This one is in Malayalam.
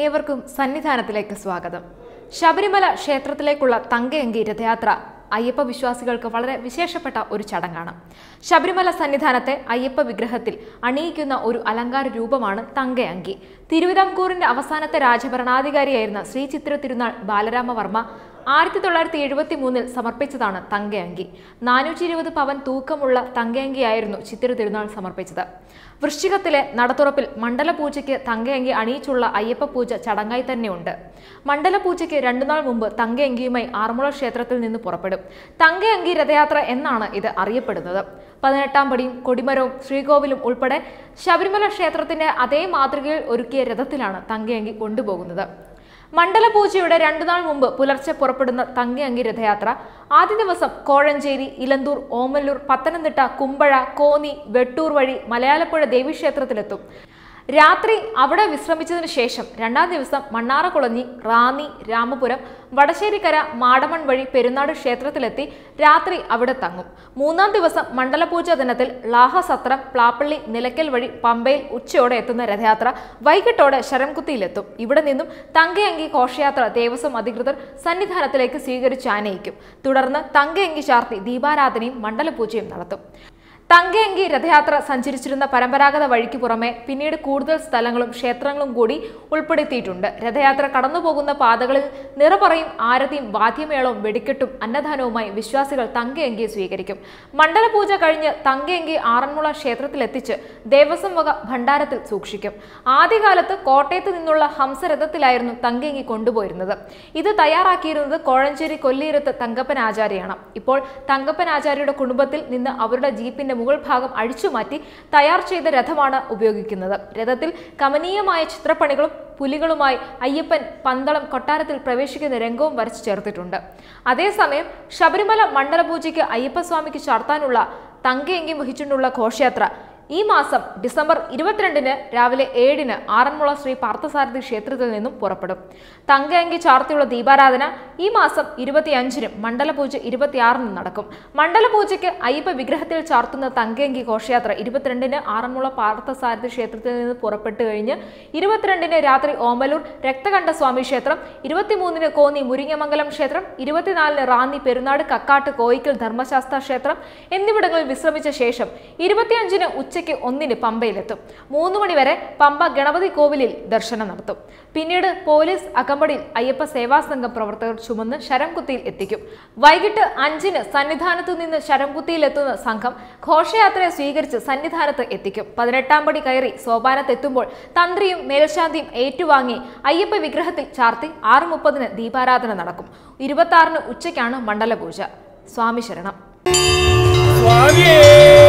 ഏവർക്കും സന്നിധാനത്തിലേക്ക് സ്വാഗതം. ശബരിമല ക്ഷേത്രത്തിലേക്കുള്ള തങ്കയങ്കി രഥയാത്ര അയ്യപ്പ വിശ്വാസികൾക്ക് വളരെ വിശേഷപ്പെട്ട ഒരു ചടങ്ങാണ്. ശബരിമല സന്നിധാനത്തെ അയ്യപ്പ വിഗ്രഹത്തിൽ അണിയിക്കുന്ന ഒരു അലങ്കാര രൂപമാണ് തങ്കയങ്കി. തിരുവിതാംകൂറിന്റെ അവസാനത്തെ രാജഭരണാധികാരിയായിരുന്ന ശ്രീ ചിത്ര തിരുനാൾ ബാലരാമവർമ്മ 1973 സമർപ്പിച്ചതാണ് തങ്കയങ്കി. 420 പവൻ തൂക്കമുള്ള തങ്കയങ്കിയായിരുന്നു ചിത്തിര തിരുനാൾ സമർപ്പിച്ചത്. വൃശ്ചികത്തിലെ നടത്തുറപ്പിൽ മണ്ഡലപൂജയ്ക്ക് തങ്കയങ്കി അണിയിച്ചുള്ള അയ്യപ്പ പൂജ ചടങ്ങായി തന്നെയുണ്ട്. മണ്ഡലപൂജയ്ക്ക് 2 നാൾ മുമ്പ് തങ്കയങ്കിയുമായി ആറന്മുള ക്ഷേത്രത്തിൽ നിന്ന് പുറപ്പെടും. തങ്കയങ്കി രഥയാത്ര എന്നാണ് ഇത് അറിയപ്പെടുന്നത്. 18-ാം പടിയും കൊടിമരവും ശ്രീകോവിലും ഉൾപ്പെടെ ശബരിമല ക്ഷേത്രത്തിന്റെ അതേ മാതൃകയിൽ ഒരുക്കിയ രഥത്തിലാണ് തങ്കയങ്കി കൊണ്ടുപോകുന്നത്. മണ്ഡലപൂജയുടെ 2 നാൾ മുമ്പ് പുലർച്ചെ പുറപ്പെടുന്ന തങ്കയങ്കി രഥയാത്ര ആദ്യ ദിവസം കോഴഞ്ചേരി, ഇലന്തൂർ, ഓമല്ലൂർ, പത്തനംതിട്ട, കുമ്പഴ, കോന്നി, വെട്ടൂർ വഴി മലയാലപ്പുഴ ദേവീക്ഷേത്രത്തിലെത്തും. രാത്രി അവിടെ വിശ്രമിച്ചതിനു ശേഷം 2-ാം ദിവസം മണ്ണാറക്കുളഞ്ഞി, റാന്നി, രാമപുരം, വടശ്ശേരിക്കര, മാടമൺ വഴി പെരുന്നാട് ക്ഷേത്രത്തിലെത്തി രാത്രി അവിടെ തങ്ങും. 3-ാം ദിവസം മണ്ഡലപൂജ ദിനത്തിൽ ലാഹസത്രം, പ്ലാപ്പള്ളി, നിലയ്ക്കൽ വഴി പമ്പയിൽ ഉച്ചയോടെ എത്തുന്ന രഥയാത്ര വൈകിട്ടോടെ ശരംകുത്തിയിലെത്തും. ഇവിടെ നിന്നും തങ്കയങ്കി ഘോഷയാത്ര ദേവസ്വം അധികൃതർ സന്നിധാനത്തിലേക്ക് സ്വീകരിച്ച് ആനയിക്കും. തുടർന്ന് തങ്കയങ്കി ചാർത്തി ദീപാരാധനയും മണ്ഡലപൂജയും നടത്തും. തങ്കയങ്കി രഥയാത്ര സഞ്ചരിച്ചിരുന്ന പരമ്പരാഗത വഴിക്ക് പുറമെ പിന്നീട് കൂടുതൽ സ്ഥലങ്ങളും ക്ഷേത്രങ്ങളും കൂടി ഉൾപ്പെടുത്തിയിട്ടുണ്ട്. രഥയാത്ര കടന്നുപോകുന്ന പാതകളിൽ നിറപറയും ആരതിയും വാദ്യമേളവും വെടിക്കെട്ടും അന്നദാനവുമായി വിശ്വാസികൾ തങ്കയങ്കിയെ സ്വീകരിക്കും. മണ്ഡലപൂജ കഴിഞ്ഞ് തങ്കയങ്കി ആറന്മുള ക്ഷേത്രത്തിലെത്തിച്ച് ദേവസ്വം വക ഭണ്ഡാരത്തിൽ സൂക്ഷിക്കും. ആദ്യകാലത്ത് കോട്ടയത്ത് നിന്നുള്ള ഹംസരഥത്തിലായിരുന്നു തങ്കയങ്കി കൊണ്ടുപോയിരുന്നത്. ഇത് തയ്യാറാക്കിയിരുന്നത് കോഴഞ്ചേരി കൊല്ലിയിരത്ത് തങ്കപ്പൻ ആചാര്യയാണ്. ഇപ്പോൾ തങ്കപ്പൻ ആചാര്യയുടെ കുടുംബത്തിൽ നിന്ന് അവരുടെ ജീപ്പിന്റെ മുകൾ ഭാഗം അഴിച്ചുമാറ്റി തയ്യാർ ചെയ്ത രഥമാണ് ഉപയോഗിക്കുന്നത്. രഥത്തിൽ കമനീയമായ ചിത്രപ്പണികളും പുലികളുമായി അയ്യപ്പൻ പന്തളം കൊട്ടാരത്തിൽ പ്രവേശിക്കുന്ന രംഗവും വരച്ചു ചേർത്തിട്ടുണ്ട്. അതേസമയം ശബരിമല മണ്ഡലപൂജയ്ക്ക് അയ്യപ്പസ്വാമിക്ക് ചാർത്താനുള്ള തങ്കയങ്കി വഹിച്ചുകൊണ്ടുള്ള ഘോഷയാത്ര ഈ മാസം ഡിസംബർ 22-ന് രാവിലെ 7-ന് ആറന്മുള ശ്രീ പാർത്ഥസാരഥി ക്ഷേത്രത്തിൽ നിന്നും പുറപ്പെടും. തങ്കയങ്കി ചാർത്തിയുള്ള ദീപാരാധന ഈ മാസം 25-നും മണ്ഡലപൂജ 26-നും നടക്കും. മണ്ഡലപൂജയ്ക്ക് അയ്യപ്പ വിഗ്രഹത്തിൽ ചാർത്തുന്ന തങ്കയങ്കി ഘോഷയാത്ര 22-ന് ആറന്മുള പാർത്ഥസാരഥി ക്ഷേത്രത്തിൽ നിന്ന് പുറപ്പെട്ടു കഴിഞ്ഞ് 22-ന് രാത്രി ഓമലൂർ രക്തകണ്ഠസ്വാമി ക്ഷേത്രം, 23-ന് കോന്നി മുരിങ്ങമംഗലം ക്ഷേത്രം, 24-ന് റാന്നി പെരുന്നാട് കക്കാട്ട് കോയിക്കൽ ധർമ്മശാസ്ത്ര ക്ഷേത്രം എന്നിവിടങ്ങളിൽ വിശ്രമിച്ച ശേഷം 25-ന് ഉച്ചയ്ക്ക് 1-ന് പമ്പയിലെത്തും. 3 മണി വരെ പമ്പ ഗണപതി കോവിലിൽ ദർശനം നടത്തും. പിന്നീട് പോലീസ് അകമ്പടിയിൽ അയ്യപ്പ സേവാ സംഘം പ്രവർത്തകർ ചുമന്ന് ശരംകുത്തിയിൽ എത്തിക്കും. വൈകിട്ട് 5-ന് സന്നിധാനത്തു നിന്ന് ശരംകുത്തിയിലെത്തുന്ന സംഘം ഘോഷയാത്രയെ സ്വീകരിച്ച് സന്നിധാനത്ത് എത്തിക്കും. 18-ാം പടി കയറി സോപാനത്തെത്തുമ്പോൾ തന്ത്രിയും മേൽശാന്തിയും ഏറ്റുവാങ്ങി അയ്യപ്പ വിഗ്രഹത്തിൽ ചാർത്തി 6:30-ന് ദീപാരാധന നടക്കും. 26-ന് ഉച്ചയ്ക്കാണ് മണ്ഡലപൂജ. സ്വാമി ശരണം.